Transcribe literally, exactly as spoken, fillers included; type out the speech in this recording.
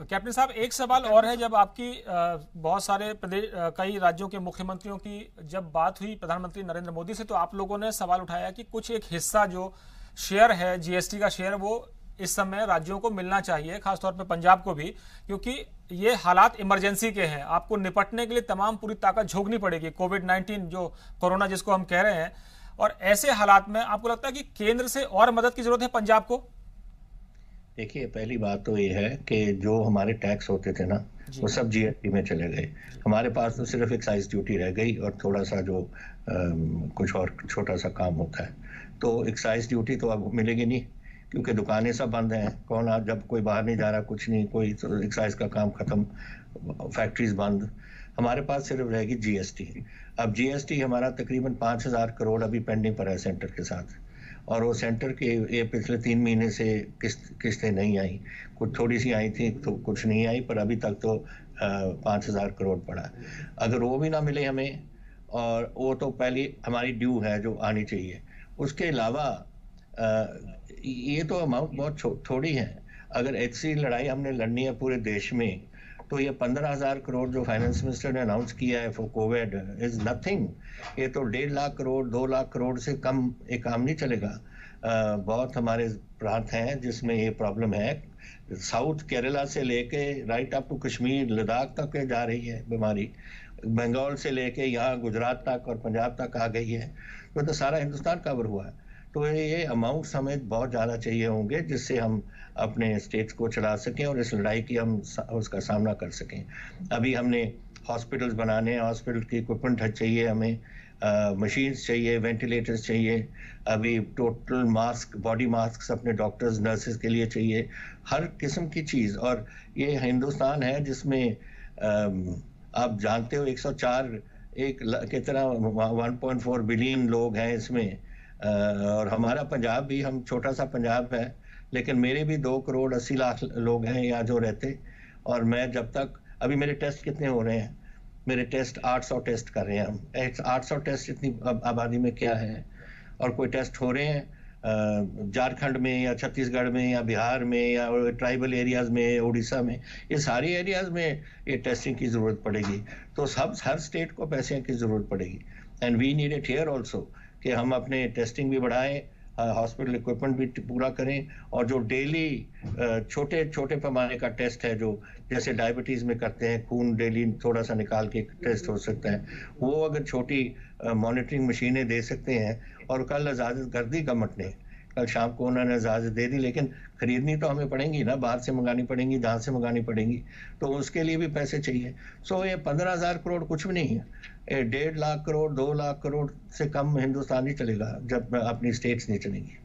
Captain साहब, एक सवाल और है। जब आपकी अ, बहुत सारे प्रदेश अ, कई राज्यों के मुख्यमंत्रियों की जब बात हुई प्रधानमंत्री नरेंद्र मोदी से, तो आप लोगों ने सवाल उठाया कि कुछ एक हिस्सा जो शेयर है, जीएसटी का शेयर, वो इस समय राज्यों को मिलना चाहिए, खासतौर पे पंजाब को भी, क्योंकि ये हालात इमरजेंसी के हैं। आपको निपटने के लिए तमाम पूरी ताकत झोंकनी पड़ेगी, कोविड नाइन्टीन जो कोरोना जिसको हम कह रहे हैं। और ऐसे हालात में आपको लगता है कि केंद्र से और मदद की जरूरत है पंजाब को? देखिए, पहली बात तो ये है कि जो हमारे टैक्स होते थे ना, वो सब जीएसटी में चले गए। हमारे पास तो सिर्फ एक्साइज ड्यूटी रह गई और थोड़ा सा जो आ, कुछ और छोटा सा काम होता है। तो एक्साइज ड्यूटी तो अब मिलेगी नहीं, क्योंकि दुकानें सब बंद हैं। कौन आज, जब कोई बाहर नहीं जा रहा, कुछ नहीं, कोई तो एक्साइज का काम खत्म, फैक्ट्रीज बंद। हमारे पास सिर्फ रहेगी जीएसटी। अब जीएसटी हमारा तकरीबन पाँच हजार करोड़ अभी पेंडिंग पर है सेंटर के साथ, और वो सेंटर के ये पिछले तीन महीने से किस्त किस्तें नहीं आई। कुछ थोड़ी सी आई थी तो कुछ नहीं आई, पर अभी तक तो पाँच हजार करोड़ पड़ा। अगर वो भी ना मिले हमें, और वो तो पहली हमारी ड्यू है जो आनी चाहिए। उसके अलावा ये तो अमाउंट बहुत थोड़ी है। अगर ऐसी लड़ाई हमने लड़नी है पूरे देश में, तो ये पंद्रह हजार करोड़ जो फाइनेंस मिनिस्टर ने अनाउंस किया है फॉर कोविड इज नथिंग। ये तो डेढ़ लाख करोड़, दो लाख करोड़ से कम ये काम नहीं चलेगा। आ, बहुत हमारे प्रांत हैं जिसमें ये प्रॉब्लम है। साउथ केरला से लेके right up to Kashmir, Ladakh तक जा रही है बीमारी। बंगाल से लेके यहाँ गुजरात तक और पंजाब तक आ गई है। तो, तो सारा हिंदुस्तान कवर हुआ है। तो ये अमाउंट हमें बहुत ज़्यादा चाहिए होंगे, जिससे हम अपने स्टेट्स को चला सकें और इस लड़ाई की हम उसका सामना कर सकें। अभी हमने हॉस्पिटल्स बनाने हैं, हॉस्पिटल की इक्विपमेंट चाहिए हमें, मशीन्स चाहिए, वेंटिलेटर्स चाहिए। अभी टोटल मास्क, बॉडी मास्क अपने डॉक्टर्स नर्सेज के लिए चाहिए, हर किस्म की चीज़। और ये हिंदुस्तान है जिसमें आप जानते हो एक सौ चार एक की तरह एक पॉइंट चार बिलियन लोग हैं इसमें। और हमारा पंजाब भी, हम छोटा सा पंजाब है, लेकिन मेरे भी दो करोड़ अस्सी लाख लोग हैं यहाँ जो रहते। और मैं जब तक, अभी मेरे टेस्ट कितने हो रहे हैं? मेरे टेस्ट आठ सौ टेस्ट कर रहे हैं हम। आठ सौ टेस्ट इतनी आबादी में क्या है? और कोई टेस्ट हो रहे हैं झारखंड में या छत्तीसगढ़ में या बिहार में या ट्राइबल एरियाज में, उड़ीसा में, ये सारी एरियाज में ये टेस्टिंग की जरूरत पड़ेगी। तो सब हर स्टेट को पैसे की जरूरत पड़ेगी। And we need it here also, कि हम अपने टेस्टिंग भी बढ़ाएं, हॉस्पिटल इक्विपमेंट भी पूरा करें। और जो डेली छोटे छोटे पैमाने का टेस्ट है, जो जैसे डायबिटीज में करते हैं, खून डेली थोड़ा सा निकाल के टेस्ट हो सकता है, वो अगर छोटी मॉनिटरिंग मशीनें दे सकते हैं। और कल इजाजत कर दी गवर्नमेंट ने, कल शाम को उन्होंने इजाजत दे दी, लेकिन खरीदनी तो हमें पड़ेंगी ना, बाहर से मंगानी पड़ेंगी, जहाँ से मंगानी पड़ेंगी, तो उसके लिए भी पैसे चाहिए। सो ये पंद्रह हजार करोड़ कुछ भी नहीं है। डेढ़ लाख करोड़, दो लाख करोड़ से कम हिंदुस्तान नहीं चलेगा जब अपनी स्टेट्स नहीं चलेंगी।